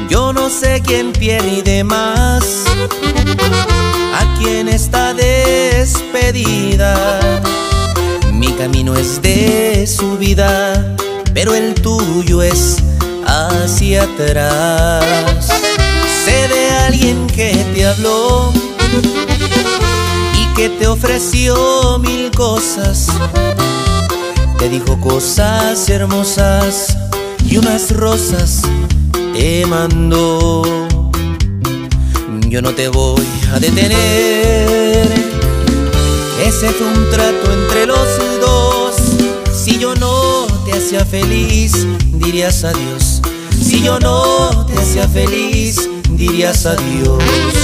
Yo no sé quién pierde más aquí en esta despedida. Mi camino es de subida, pero el tuyo es hacia atrás. Sé de alguien que te habló y que te ofreció mil cosas. Te dijo cosas hermosas y unas rosas te mandó. Yo no te voy a detener, ese fue un trato entre los dos. Si yo no te hacía feliz, dirías adiós. Si yo no te hacía feliz, dirías adiós.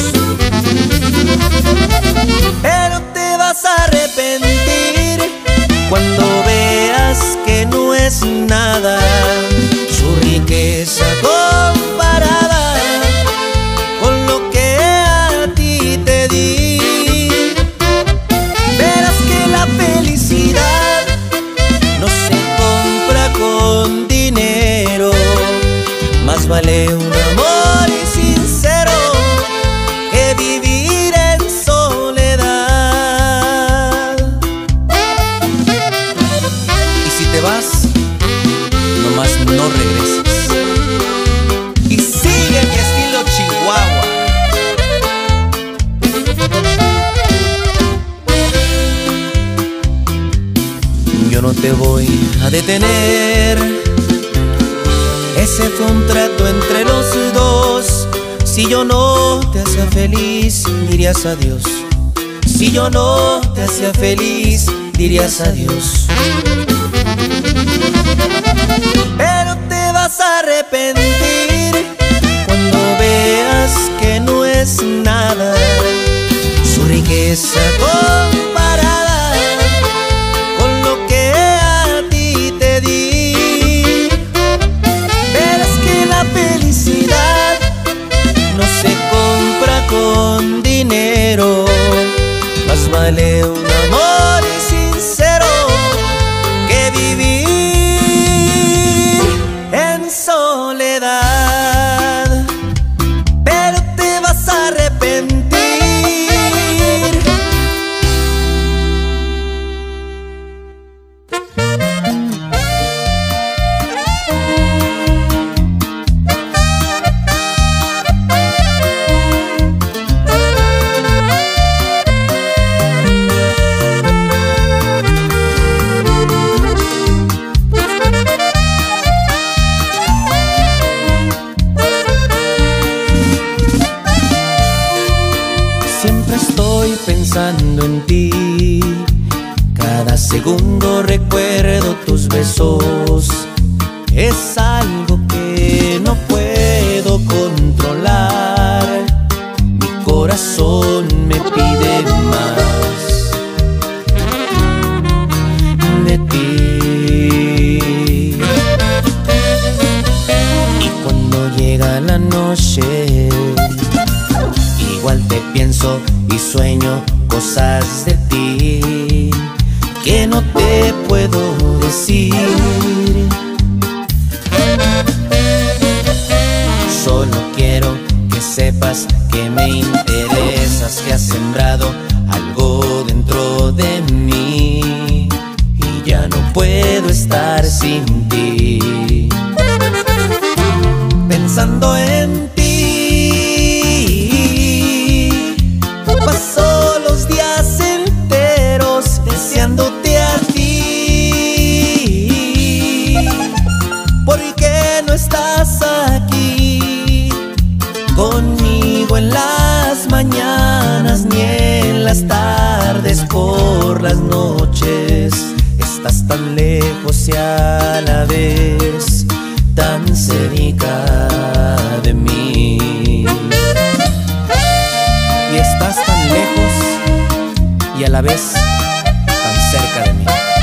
Pero te vas a arrepentir cuando veas que no es nada su riqueza comparada con lo que a ti te di. Verás que la felicidad no se compra con dinero. Más vale un amor sincero que vivir en soledad. Y si te vas, nomás no regreses. Y sigue mi estilo Chihuahua. Yo no te voy a detener, ese fue un trato entre los dos. Si yo no te hacía feliz, dirías adiós. Si yo no te hacía feliz, dirías adiós. Pero te vas a arrepentir cuando veas que no es nada su riqueza comparada con lo que a ti te di. Verás que la felicidad no se compra con dinero. Más vale un amor sincero que vivir en soledad. Pero te vas a arrepentir. Siempre estoy pensando en ti, cada segundo recuerdo tus besos. Es algo que no puedo controlar, mi corazón me pide más de ti. Y cuando llega la noche, igual te pienso y sueño cosas de ti que no te puedo decir. Solo quiero que sepas que me interesas, que has sembrado algo dentro de mí y ya no puedo estar sin ti. Pensando en ti, paso los días enteros deseándote a ti. ¿Por qué no estás aquí conmigo en las mañanas ni en las tardes por las noches? Estás tan lejos y a la vez tan cerca de mí. Y estás tan lejos y a la vez tan cerca de mí.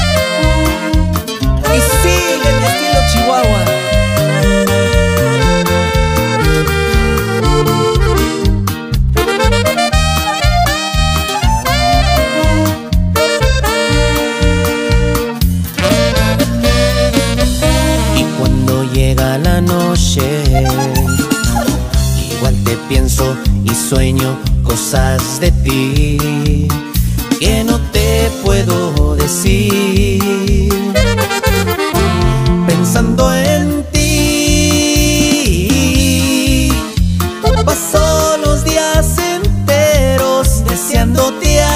Y sigue mi estilo Chihuahua. Y cuando llega la noche, que pienso y sueño cosas de ti que no te puedo decir. Pensando en ti, paso los días enteros deseándote a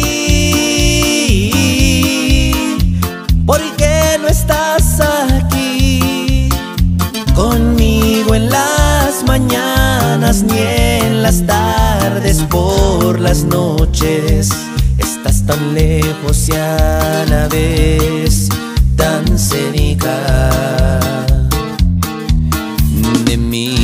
ti. ¿Por qué no estás aquí conmigo en las mañanas ni en las tardes? Por las noches estás tan lejos y a la vez tan cerca de mí.